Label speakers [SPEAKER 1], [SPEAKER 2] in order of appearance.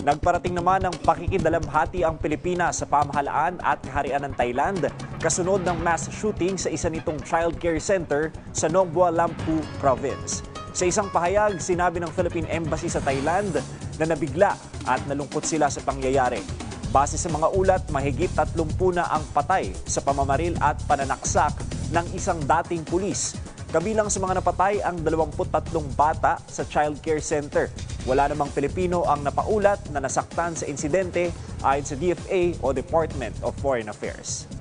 [SPEAKER 1] Nagparating naman ng pakikidalamhati ang Pilipinas sa pamahalaan at kaharian ng Thailand kasunod ng mass shooting sa isa nitong child care center sa Nong Bua Lampu Province. Sa isang pahayag, sinabi ng Philippine Embassy sa Thailand na nabigla at nalungkot sila sa pangyayari. Base sa mga ulat, mahigit 30 na ang patay sa pamamaril at pananaksak ng isang dating pulis. Kabilang sa mga napatay ang 23 bata sa child care center. Wala namang Pilipino ang napaulat na nasaktan sa insidente ayon sa DFA o Department of Foreign Affairs.